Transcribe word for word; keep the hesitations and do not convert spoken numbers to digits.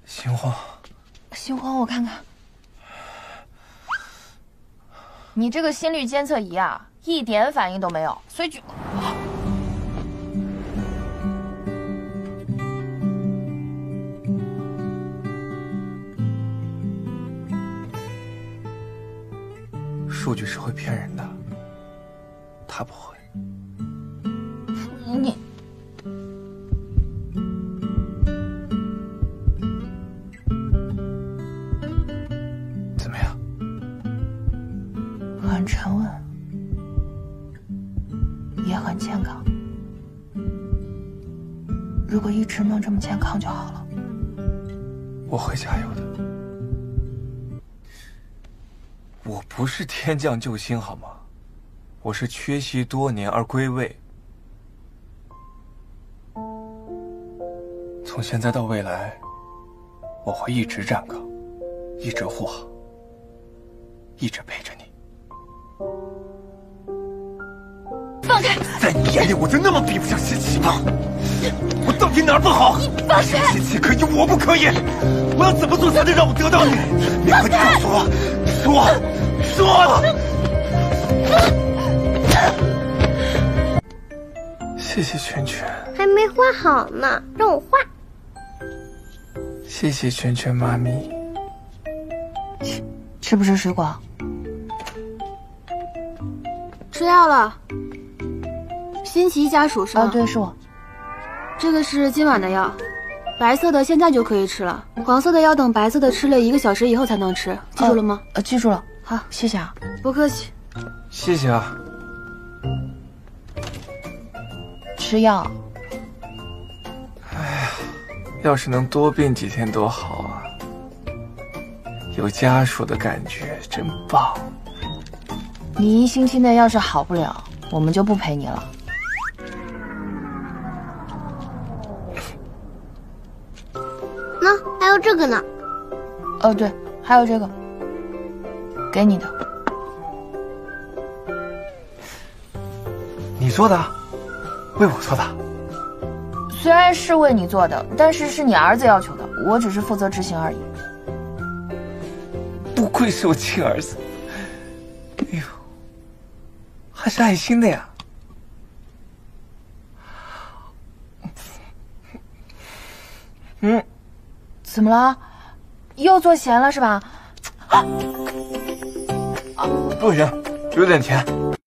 心慌， 心慌，我看看。你这个心率监测仪啊，一点反应都没有，所以就。 数据是会骗人的，他不会。 你。 很沉稳，也很健康。如果一直能这么健康就好了。 我会加油的。我不是天降救星，好吗？我是缺席多年而归位。从现在到未来，我会一直站岗，一直护航，一直陪着你。 放开！ 在你眼里，我就那么比不上xin qi吗？我到底哪儿不好？ 你放开！ xin qi可以，我不可以。我要怎么做才能让我得到你？你快告诉我，说说。谢谢圈圈。 还没画好呢，让我画。 谢谢圈圈妈咪。 吃吃不吃水果？ 吃药了。 新奇家属是吗？ 啊，对，是我。 这个是今晚的药，白色的现在就可以吃了，黄色的要等白色的吃了一个小时以后才能吃，记住了吗？ 呃，记住了。好，谢谢啊。 不客气。 谢谢啊。 吃药。 哎呀，要是能多病几天多好啊！有家属的感觉真棒。 你一星期内要是好不了，我们就不陪你了。 那还有这个呢？ 哦，对，还有这个，给你的。 你做的？为我做的？ 虽然是为你做的，但是是你儿子要求的，我只是负责执行而已。 不愧是我亲儿子，哎呦，还是爱心的呀。 嗯， 怎么了？又做咸了是吧？ 不行，有点甜。